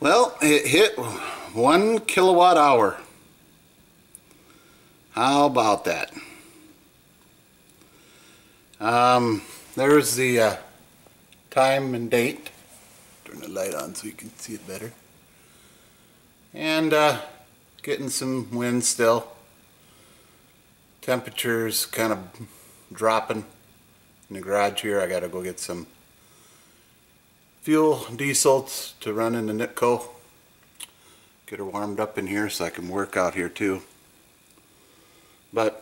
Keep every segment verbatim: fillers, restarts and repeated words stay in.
Well, it hit one kilowatt hour. How about that? Um, there's the uh, time and date. Turn the light on so you can see it better. And uh, getting some wind still. Temperatures kind of dropping in the garage here. I gotta go get some fuel, diesel to run in the Nitco. Get her warmed up in here so I can work out here too. But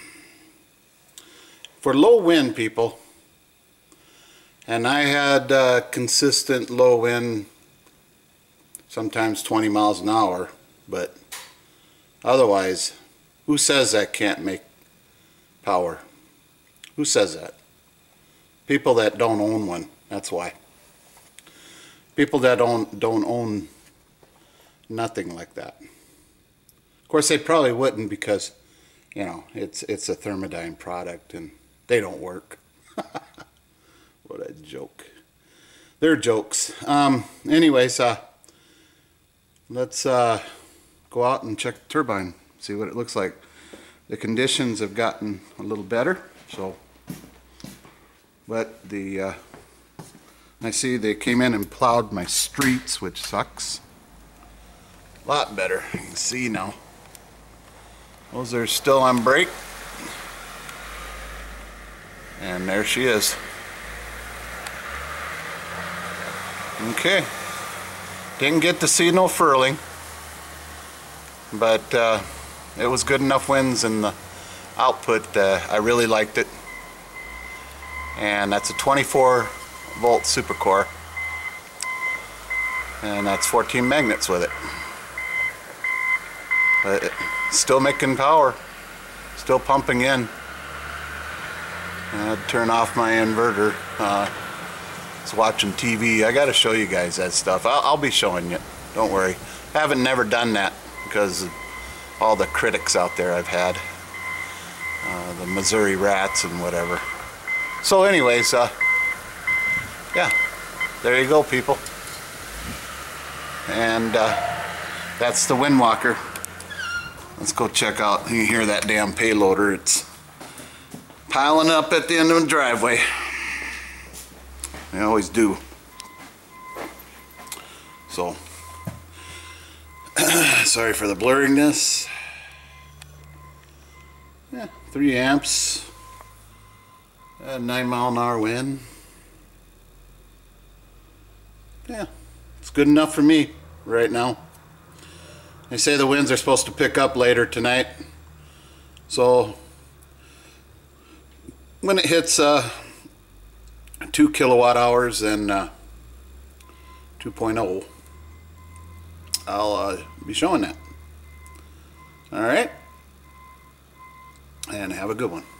for low wind, people, and I had uh, consistent low wind, sometimes twenty miles an hour, but otherwise, who says that can't make power? Who says that? People that don't own one, that's why. People that don't, don't own nothing like that. Of course, they probably wouldn't because, you know, it's, it's a thermodyne product and they don't work. What a joke. They're jokes. Um, anyways, uh, let's uh, go out and check the turbine, see what it looks like. The conditions have gotten a little better, so, but the, uh, I see they came in and plowed my streets, which sucks. A lot better, you can see now. Those are still on brake. And there she is. Okay. Didn't get to see no furling, but uh, it was good enough winds in the output. Uh, I really liked it. And that's a twenty-four volt supercore. And that's fourteen magnets with it. But it, still making power. Still pumping in. I'd turn off my inverter. Uh, I was watching T V. I gotta show you guys that stuff. I'll, I'll be showing you. Don't worry. I haven't never done that because of all the critics out there I've had. Uh, the Missouri rats and whatever. So anyways, uh, yeah. There you go, people. And uh, that's the WindWalker. Let's go check out. You hear that damn payloader. It's piling up at the end of the driveway. They always do. So, sorry for the blurriness. Yeah, three amps. Uh, nine mile an hour wind. Yeah, it's good enough for me right now. They say the winds are supposed to pick up later tonight. So, when it hits uh, two kilowatt hours and uh, two point oh, I'll uh, be showing that. All right, and have a good one.